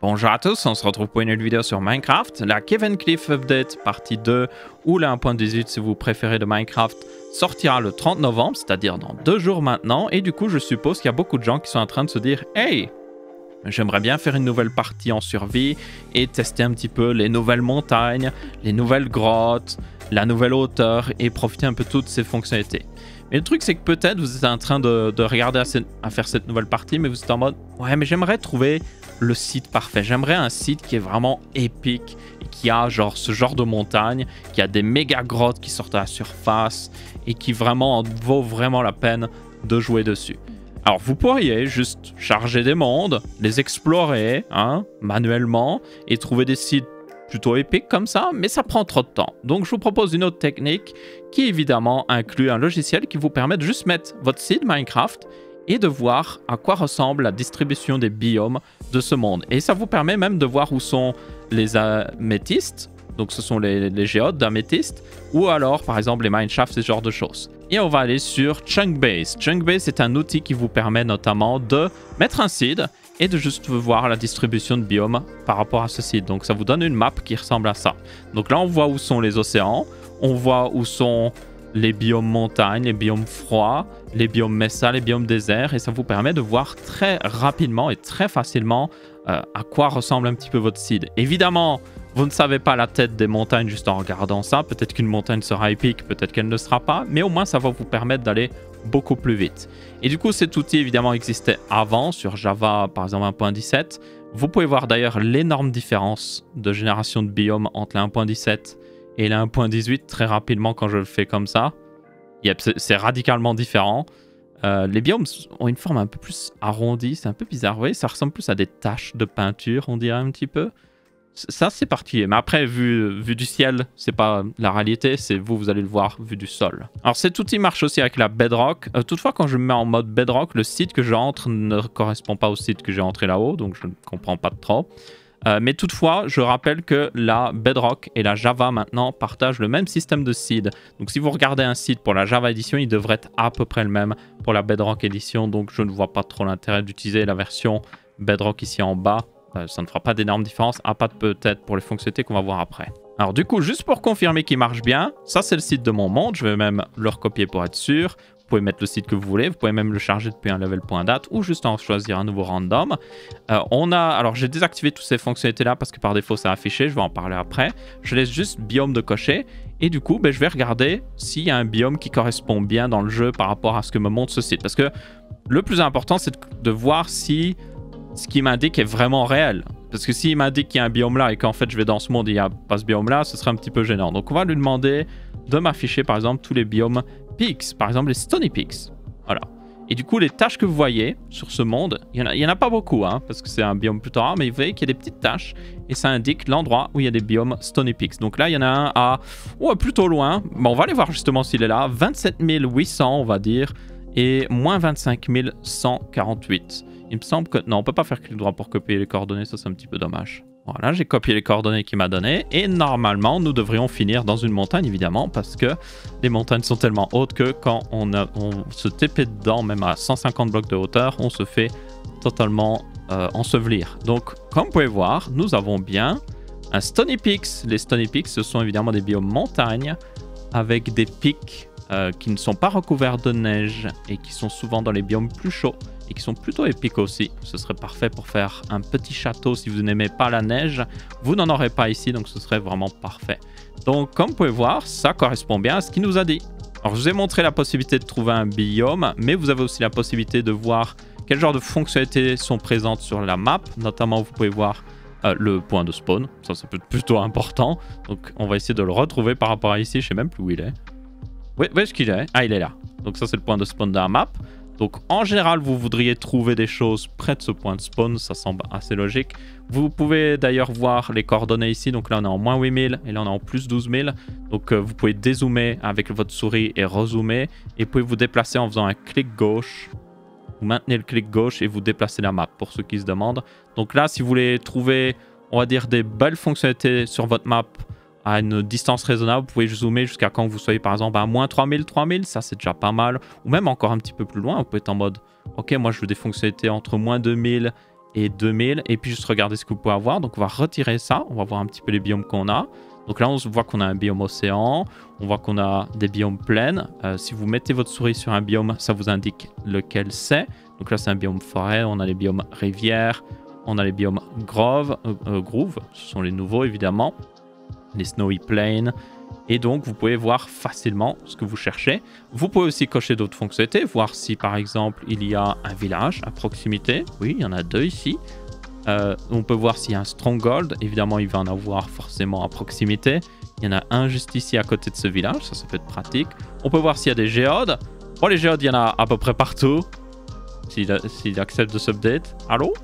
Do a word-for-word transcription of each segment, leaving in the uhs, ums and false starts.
Bonjour à tous, on se retrouve pour une nouvelle vidéo sur Minecraft, la Cave & Cliff Update partie deux ou la un point dix-huit si vous préférez de Minecraft sortira le trente novembre, c'est-à-dire dans deux jours maintenant, et du coup je suppose qu'il y a beaucoup de gens qui sont en train de se dire « Hey, j'aimerais bien faire une nouvelle partie en survie et tester un petit peu les nouvelles montagnes, les nouvelles grottes, la nouvelle hauteur et profiter un peu de toutes ces fonctionnalités. » Mais le truc c'est que peut-être vous êtes en train de, de regarder à, cette, à faire cette nouvelle partie, mais vous êtes en mode « Ouais, mais j'aimerais trouver le site parfait. J'aimerais un site qui est vraiment épique et qui a genre ce genre de montagne, qui a des méga grottes qui sortent à la surface et qui vraiment vaut vraiment la peine de jouer dessus. » Alors vous pourriez juste charger des mondes, les explorer hein, manuellement et trouver des sites plutôt épiques comme ça, mais ça prend trop de temps. Donc je vous propose une autre technique qui évidemment inclut un logiciel qui vous permet de juste mettre votre site Minecraft et de voir à quoi ressemble la distribution des biomes de ce monde. Et ça vous permet même de voir où sont les améthystes, donc ce sont les, les géodes d'améthystes, ou alors par exemple les mineshafts, ce genre de choses. Et on va aller sur Chunkbase. Chunkbase est un outil qui vous permet notamment de mettre un seed et de juste voir la distribution de biomes par rapport à ce seed. Donc ça vous donne une map qui ressemble à ça. Donc là on voit où sont les océans, on voit où sont les biomes montagnes, les biomes froids, les biomes mesa, les biomes déserts, et ça vous permet de voir très rapidement et très facilement euh, à quoi ressemble un petit peu votre seed. Évidemment, vous ne savez pas la tête des montagnes juste en regardant ça. Peut-être qu'une montagne sera épique, peut-être qu'elle ne le sera pas, mais au moins ça va vous permettre d'aller beaucoup plus vite. Et du coup, cet outil évidemment existait avant sur Java, par exemple un point dix-sept. Vous pouvez voir d'ailleurs l'énorme différence de génération de biomes entre la un point dix-sept et la un point dix-huit très rapidement quand je le fais comme ça. C'est radicalement différent. Euh, les biomes ont une forme un peu plus arrondie, c'est un peu bizarre. Vous voyez, ça ressemble plus à des taches de peinture, on dirait un petit peu. Ça, c'est particulier. Mais après, vu, vu du ciel, c'est pas la réalité, c'est vous, vous allez le voir vu du sol. Alors, cet outil marche aussi avec la Bedrock. Euh, toutefois, quand je me mets en mode Bedrock, le site que j'entre ne correspond pas au site que j'ai entré là-haut, donc je ne comprends pas trop. Euh, mais toutefois, je rappelle que la Bedrock et la Java maintenant partagent le même système de seed. Donc si vous regardez un site pour la Java Edition, il devrait être à peu près le même pour la Bedrock Edition. Donc je ne vois pas trop l'intérêt d'utiliser la version Bedrock ici en bas. Euh, ça ne fera pas d'énorme différence, à part peut-être pour les fonctionnalités qu'on va voir après. Alors du coup, juste pour confirmer qu'il marche bien, ça c'est le site de mon monde. Je vais même le recopier pour être sûr. Vous pouvez mettre le site que vous voulez, vous pouvez même le charger depuis un level.date ou juste en choisir un nouveau random. Euh, on a, alors j'ai désactivé toutes ces fonctionnalités là parce que par défaut ça a affiché, je vais en parler après. Je laisse juste biome de cocher et du coup ben, je vais regarder s'il y a un biome qui correspond bien dans le jeu par rapport à ce que me montre ce site. Parce que le plus important c'est de voir si ce qui m'indique est vraiment réel. Parce que s'il m'indique qu'il y a un biome là et qu'en fait je vais dans ce monde et il n'y a pas ce biome là, ce serait un petit peu gênant. Donc on va lui demander de m'afficher par exemple tous les biomes Peaks, par exemple les Stony Peaks. Voilà. Et du coup, les taches que vous voyez sur ce monde, il n'y en, en a pas beaucoup, hein, parce que c'est un biome plutôt rare, mais vous voyez qu'il y a des petites taches et ça indique l'endroit où il y a des biomes Stony Peaks. Donc là, il y en a un à oh, plutôt loin. Bon, on va aller voir justement s'il est là. vingt-sept mille huit cents, on va dire, et moins vingt-cinq mille cent quarante-huit. Il me semble que... Non, on ne peut pas faire clic droit pour copier les coordonnées, ça c'est un petit peu dommage. Voilà, j'ai copié les coordonnées qu'il m'a données et normalement, nous devrions finir dans une montagne, évidemment, parce que les montagnes sont tellement hautes que quand on, a, on se T P dedans, même à cent cinquante blocs de hauteur, on se fait totalement euh, ensevelir. Donc, comme vous pouvez voir, nous avons bien un Stony Peaks. Les Stony Peaks, ce sont évidemment des biomes montagnes avec des pics euh, qui ne sont pas recouverts de neige et qui sont souvent dans les biomes plus chauds. Et qui sont plutôt épiques aussi. Ce serait parfait pour faire un petit château si vous n'aimez pas la neige. Vous n'en aurez pas ici, donc ce serait vraiment parfait. Donc, comme vous pouvez voir, ça correspond bien à ce qu'il nous a dit. Alors, je vous ai montré la possibilité de trouver un biome, mais vous avez aussi la possibilité de voir quel genre de fonctionnalités sont présentes sur la map. Notamment, vous pouvez voir euh, le point de spawn. Ça, ça peut être plutôt important. Donc, on va essayer de le retrouver par rapport à ici. Je ne sais même plus où il est. Oui, où est-ce qu'il est? Ah, il est là. Donc, ça, c'est le point de spawn de la map. Donc, en général, vous voudriez trouver des choses près de ce point de spawn. Ça semble assez logique. Vous pouvez d'ailleurs voir les coordonnées ici. Donc là, on est en moins huit mille et là, on est en plus douze mille. Donc, euh, vous pouvez dézoomer avec votre souris et rezoomer. Et vous pouvez vous déplacer en faisant un clic gauche. Vous maintenez le clic gauche et vous déplacez la map pour ceux qui se demandent. Donc là, si vous voulez trouver, on va dire, des belles fonctionnalités sur votre map à une distance raisonnable, vous pouvez zoomer jusqu'à quand vous soyez par exemple à moins trois mille, trois mille, ça c'est déjà pas mal. Ou même encore un petit peu plus loin, vous pouvez être en mode, ok, moi je veux des fonctionnalités entre moins deux mille et deux mille. Et puis juste regarder ce que vous pouvez avoir. Donc on va retirer ça. On va voir un petit peu les biomes qu'on a. Donc là, on voit qu'on a un biome océan. On voit qu'on a des biomes plaines. Euh, si vous mettez votre souris sur un biome, ça vous indique lequel c'est. Donc là, c'est un biome forêt. On a les biomes rivière. On a les biomes grove, euh, euh, groove. Ce sont les nouveaux, évidemment. Les snowy plains. Et donc, vous pouvez voir facilement ce que vous cherchez. Vous pouvez aussi cocher d'autres fonctionnalités. Voir si, par exemple, il y a un village à proximité. Oui, il y en a deux ici. Euh, on peut voir s'il y a un stronghold. Évidemment, il va en avoir forcément à proximité. Il y en a un juste ici à côté de ce village. Ça, ça peut être pratique. On peut voir s'il y a des géodes. Bon, les géodes, il y en a à peu près partout. S'il s'il accepte de s'update. Allô?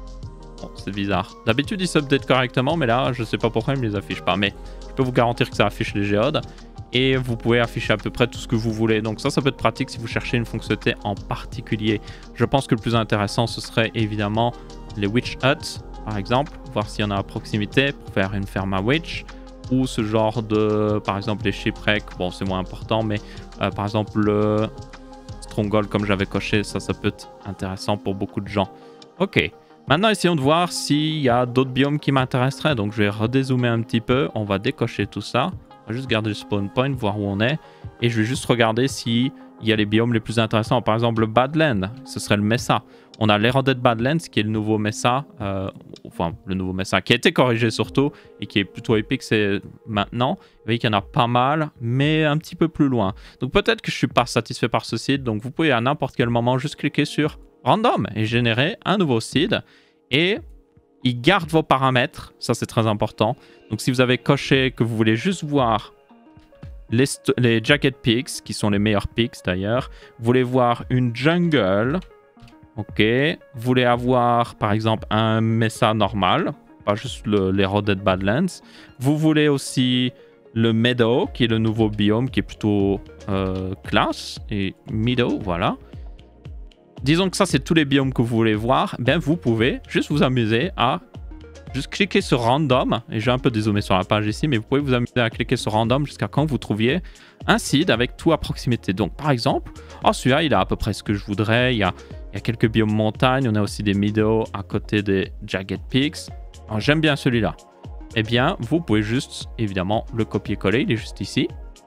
Bon, c'est bizarre. D'habitude, il s'update correctement, mais là, je sais pas pourquoi il me les affiche pas. Mais je peux vous garantir que ça affiche les géodes. Et vous pouvez afficher à peu près tout ce que vous voulez. Donc ça, ça peut être pratique si vous cherchez une fonctionnalité en particulier. Je pense que le plus intéressant, ce serait évidemment les witch huts, par exemple. Voir s'il y en a à proximité pour faire une ferme à witch. Ou ce genre de... Par exemple, les shipwrecks. Bon, c'est moins important, mais euh, par exemple, le stronghold, comme j'avais coché, ça, ça peut être intéressant pour beaucoup de gens. Ok. Maintenant, essayons de voir s'il y a d'autres biomes qui m'intéresseraient. Donc, je vais redézoomer un petit peu. On va décocher tout ça. On va juste garder le spawn point, voir où on est. Et je vais juste regarder s'il y a les biomes les plus intéressants. Par exemple, le Badland, ce serait le Mesa. On a l'Eroded Badlands, qui est le nouveau Mesa. Euh, enfin, le nouveau Mesa, qui a été corrigé surtout. Et qui est plutôt épique, c'est maintenant. Vous voyez qu'il y en a pas mal, mais un petit peu plus loin. Donc, peut-être que je ne suis pas satisfait par ce site. Donc, vous pouvez à n'importe quel moment juste cliquer sur Random et générer un nouveau seed. Et il garde vos paramètres. Ça, c'est très important. Donc, si vous avez coché que vous voulez juste voir les, les Jagged Peaks, qui sont les meilleurs peaks d'ailleurs, vous voulez voir une jungle. Ok. Vous voulez avoir, par exemple, un Mesa normal, pas juste l'Eroded Badlands. Vous voulez aussi le Meadow, qui est le nouveau biome, qui est plutôt euh, classe. Et Meadow, voilà. Disons que ça, c'est tous les biomes que vous voulez voir. Ben, vous pouvez juste vous amuser à juste cliquer sur Random. Et j'ai un peu dézoomé sur la page ici, mais vous pouvez vous amuser à cliquer sur Random jusqu'à quand vous trouviez un seed avec tout à proximité. Donc, par exemple, oh, celui-là, il a à peu près ce que je voudrais. Il y a, il y a quelques biomes montagnes. On a aussi des meadows à côté des Jagged Peaks. J'aime bien celui-là. Eh bien, vous pouvez juste, évidemment, le copier-coller. Il est juste ici.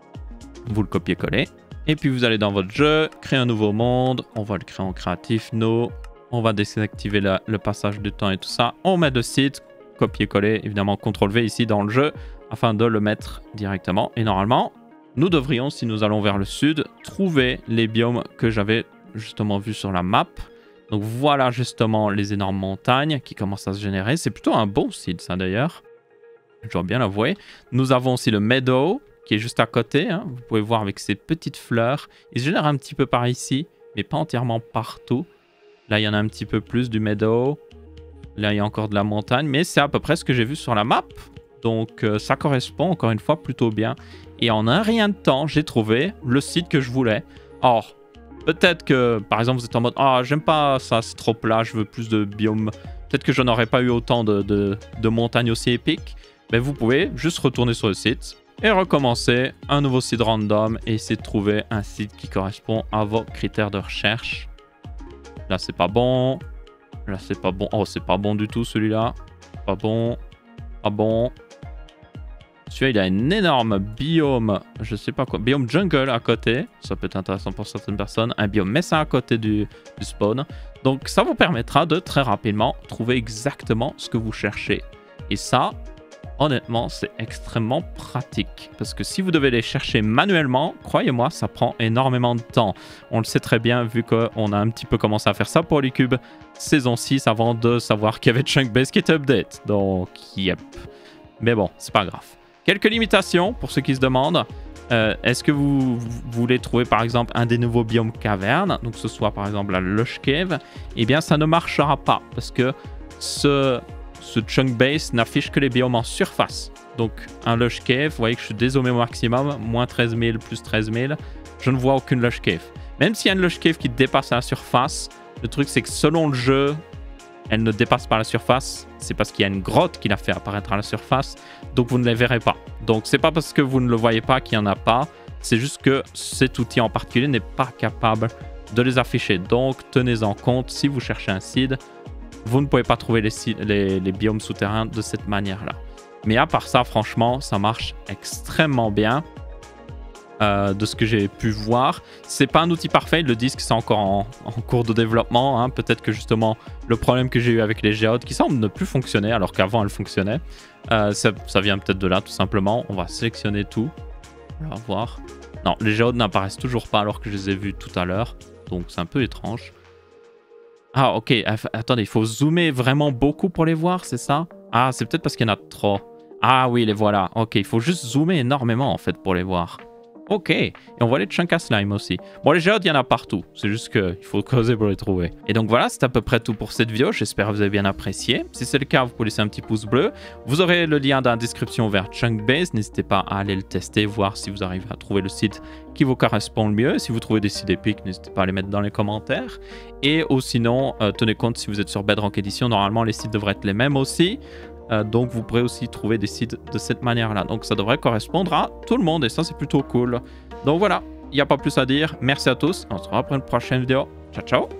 Vous le copiez-coller. Et puis vous allez dans votre jeu, créer un nouveau monde. On va le créer en créatif, no. On va désactiver la, le passage de temps et tout ça. On met le site, copier-coller, évidemment contrôle V ici dans le jeu, afin de le mettre directement. Et normalement, nous devrions, si nous allons vers le sud, trouver les biomes que j'avais justement vus sur la map. Donc voilà justement les énormes montagnes qui commencent à se générer. C'est plutôt un bon site ça d'ailleurs. Je dois bien l'avouer. Nous avons aussi le Meadow, qui est juste à côté, hein. Vous pouvez voir avec ces petites fleurs. Il se génère un petit peu par ici, mais pas entièrement partout. Là, il y en a un petit peu plus du meadow. Là, il y a encore de la montagne, mais c'est à peu près ce que j'ai vu sur la map. Donc, euh, ça correspond encore une fois plutôt bien. Et en un rien de temps, j'ai trouvé le site que je voulais. Or, peut-être que, par exemple, vous êtes en mode « Ah, j'aime pas ça, c'est trop plat, je veux plus de biomes. » Peut-être que je n'aurais pas eu autant de, de, de montagnes aussi épiques. Mais vous pouvez juste retourner sur le site et recommencer un nouveau site random et essayer de trouver un site qui correspond à vos critères de recherche. Là, c'est pas bon. Là, c'est pas bon. Oh, c'est pas bon du tout, celui-là. Pas bon. Pas bon. Celui-là, il a un énorme biome, je sais pas quoi, biome jungle à côté. Ça peut être intéressant pour certaines personnes. Un biome Mesa à côté du, du spawn. Donc, ça vous permettra de très rapidement trouver exactement ce que vous cherchez. Et ça, honnêtement, c'est extrêmement pratique. Parce que si vous devez les chercher manuellement, croyez-moi, ça prend énormément de temps. On le sait très bien vu qu'on a un petit peu commencé à faire ça pour Polycube saison six avant de savoir qu'il y avait Chunkbase qui était update. Donc, yep. Mais bon, c'est pas grave. Quelques limitations pour ceux qui se demandent. Euh, Est-ce que vous, vous voulez trouver par exemple un des nouveaux biomes cavernes, donc que ce soit par exemple la Lush Cave, eh bien ça ne marchera pas parce que ce, ce Chunkbase n'affiche que les biomes en surface. Donc un Lush Cave, vous voyez que je suis dézoomé au maximum, moins treize mille, plus treize mille, je ne vois aucune Lush Cave. Même s'il y a une Lush Cave qui dépasse la surface, le truc c'est que selon le jeu, elle ne dépasse pas la surface, c'est parce qu'il y a une grotte qui l'a fait apparaître à la surface, donc vous ne les verrez pas. Donc c'est pas parce que vous ne le voyez pas qu'il n'y en a pas, c'est juste que cet outil en particulier n'est pas capable de les afficher. Donc tenez-en compte si vous cherchez un seed, vous ne pouvez pas trouver les, les, les biomes souterrains de cette manière-là. Mais à part ça, franchement, ça marche extrêmement bien. Euh, de ce que j'ai pu voir. C'est pas un outil parfait, le disque c'est encore en, en cours de développement. Hein. Peut-être que justement le problème que j'ai eu avec les géodes qui semble ne plus fonctionner alors qu'avant elles fonctionnaient, euh, ça, ça vient peut-être de là tout simplement. On va sélectionner tout. On va voir. Non, les géodes n'apparaissent toujours pas alors que je les ai vus tout à l'heure. Donc c'est un peu étrange. Ah ok, attendez, il faut zoomer vraiment beaucoup pour les voir, c'est ça? Ah, c'est peut-être parce qu'il y en a trop. Ah oui, les voilà. Ok, il faut juste zoomer énormément en fait pour les voir. Ok, et on voit les chunks à slime aussi. Bon, les géodes, il y en a partout. C'est juste qu'il faut creuser pour les trouver. Et donc voilà, c'est à peu près tout pour cette vidéo. J'espère que vous avez bien apprécié. Si c'est le cas, vous pouvez laisser un petit pouce bleu. Vous aurez le lien dans la description vers Chunkbase. N'hésitez pas à aller le tester, voir si vous arrivez à trouver le site qui vous correspond le mieux. Si vous trouvez des sites épiques, n'hésitez pas à les mettre dans les commentaires. Et ou sinon, euh, tenez compte, si vous êtes sur Bedrock Edition, normalement, les sites devraient être les mêmes aussi. Euh, donc vous pourrez aussi trouver des sites de cette manière-là. Donc ça devrait correspondre à tout le monde et ça c'est plutôt cool. Donc voilà, il n'y a pas plus à dire. Merci à tous. On se revoit pour une prochaine vidéo. Ciao ciao.